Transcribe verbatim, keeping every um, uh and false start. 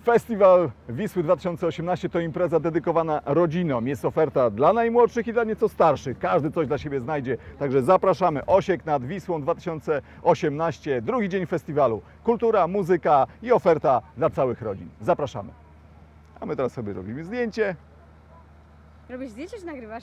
Festiwal Wisły dwa tysiące osiemnaście to impreza dedykowana rodzinom. Jest oferta dla najmłodszych i dla nieco starszych. Każdy coś dla siebie znajdzie. Także zapraszamy. Osiek nad Wisłą dwa tysiące osiemnaście. Drugi dzień festiwalu. Kultura, muzyka i oferta dla całych rodzin. Zapraszamy. A my teraz sobie robimy zdjęcie. Robisz zdjęcie czy nagrywasz?